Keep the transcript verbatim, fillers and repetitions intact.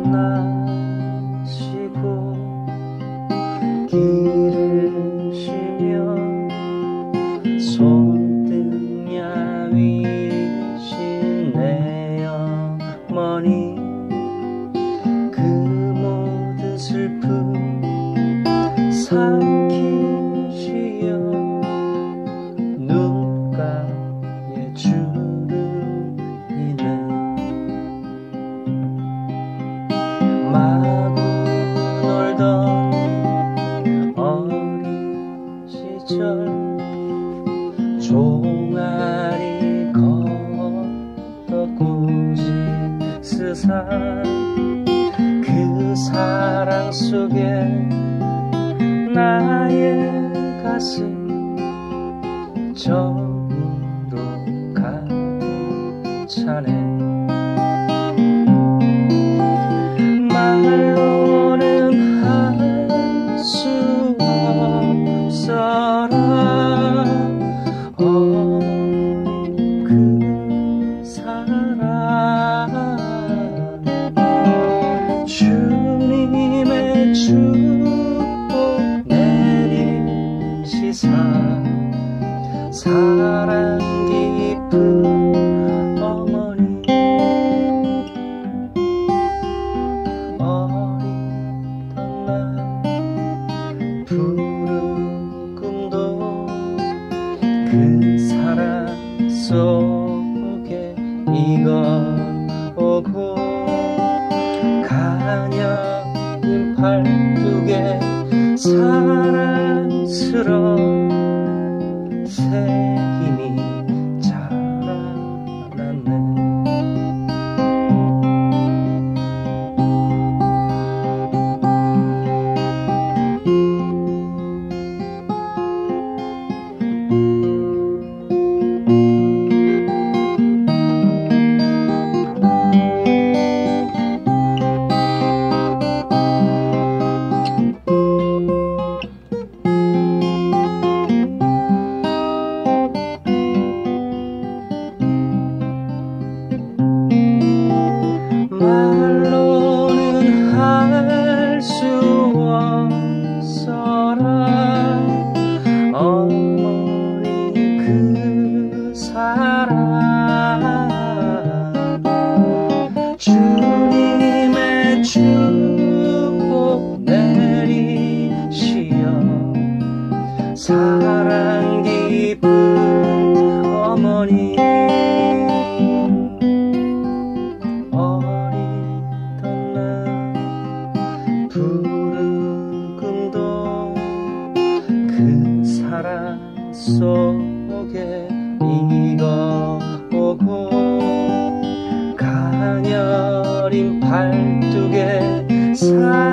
나시고 길을 쉬며 손등야 위신 내 어머니 그 모든 슬픔 삼키시어 눈가에 주름이네. 마구 놀던 어린 시절 종아리 걷어꾸지 스산 그 사랑 속에 나의 가슴 정으로 가득 차네. 말로는 할 수 없어라 어머니 그 사랑 주님의 축복 내리시사 사랑 깊은 어머니 어리던 날 푸른 꿈도 그 사랑 속에 익어오고 가녀린 팔뚝에 사랑스러운 새 힘이 자라났네. 말로는 할 수 없어라 어머니 그 사랑 주님의 축복 내리시어 사랑 깊은 어머니 푸른 꿈도 그 사랑 속에 익어오고 가녀린 팔뚝에 사